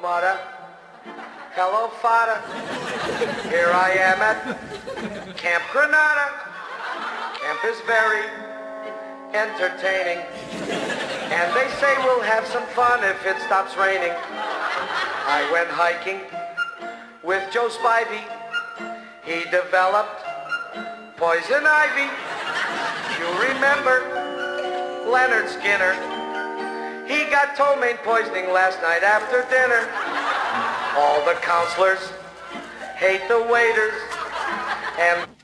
Muddah. Hello, Faddah. Here I am at Camp Granada. Camp is very entertaining. And they say we'll have some fun if it stops raining. I went hiking with Joe Spivey. He developed poison ivy. You remember Leonard Skinner? He got ptomaine poisoning last night after dinner. All the counselors hate the waiters and